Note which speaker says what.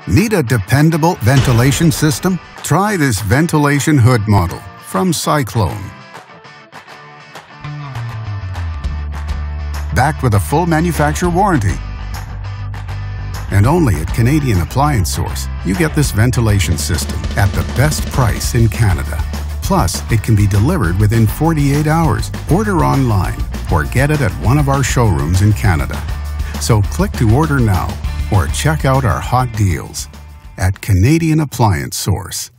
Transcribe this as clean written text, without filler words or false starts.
Speaker 1: Need a dependable ventilation system? Try this ventilation hood model from Cyclone. Backed with a full manufacturer warranty. And only at Canadian Appliance Source, you get this ventilation system at the best price in Canada. Plus, it can be delivered within 48 hours. Order online or get it at one of our showrooms in Canada. So click to order now or check out our hot deals at Canadian Appliance Source.